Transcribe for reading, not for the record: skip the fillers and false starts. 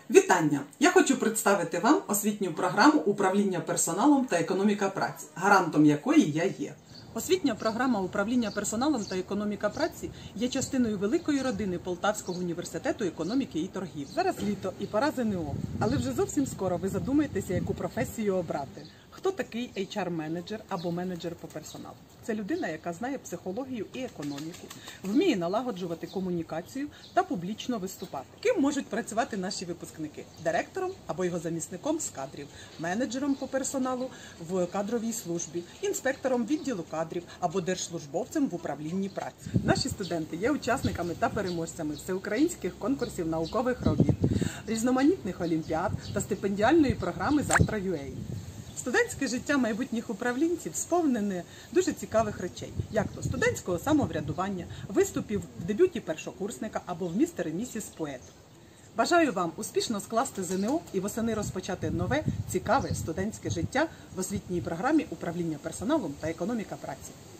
Вітання! Я хочу представити вам освітню програму управління персоналом та економіка праці, гарантом якої я є. Освітня програма управління персоналом та економіка праці є частиною великої родини Полтавського університету економіки і торгів. Зараз літо і пора ЗНО, але вже зовсім скоро ви задумаєтеся, яку професію обрати. Хто такий HR-менеджер або менеджер по персоналу? Це людина, яка знає психологію і економіку, вміє налагоджувати комунікацію та публічно виступати. Ким можуть працювати наші випускники? Директором або його замісником з кадрів, менеджером по персоналу в кадровій службі, інспектором відділу кадрів або держслужбовцем в управлінні праці. Наші студенти є учасниками та переможцями всеукраїнських конкурсів наукових робіт, різноманітних олімпіад та стипендіальної програми «Завтра.UA». Студентське життя майбутніх управлінців сповнене дуже цікавих речей, як то студентського самоврядування, виступів в дебюті першокурсника або в «Містер і місіс Поет». Бажаю вам успішно скласти ЗНО і восени розпочати нове, цікаве студентське життя в освітній програмі управління персоналом та економіка праці.